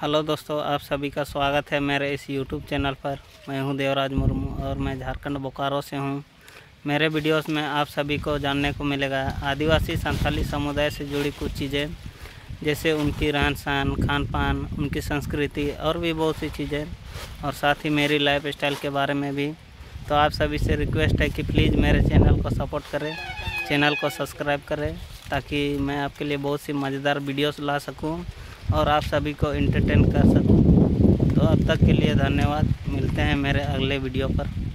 Hello दोस्तों, आप सभी का स्वागत है मेरे इस यूट्यूब चैनल पर। मैं हूं देवराज मुर्मू और मैं झारखंड बोकारो से हूं। मेरे वीडियोस में आप सभी को जानने को मिलेगा आदिवासी संथाली समुदाय से जुड़ी कुछ चीज़ें, जैसे उनकी रहन सहन, खान पान, उनकी संस्कृति और भी बहुत सी चीज़ें, और साथ ही मेरी लाइफ स्टाइल के बारे में भी। तो आप सभी से रिक्वेस्ट है कि प्लीज़ मेरे चैनल को सपोर्ट करें, चैनल को सब्सक्राइब करें, ताकि मैं आपके लिए बहुत सी मज़ेदार वीडियोस ला सकूं और आप सभी को एंटरटेन कर सकूं। तो अब तक के लिए धन्यवाद। मिलते हैं मेरे अगले वीडियो पर।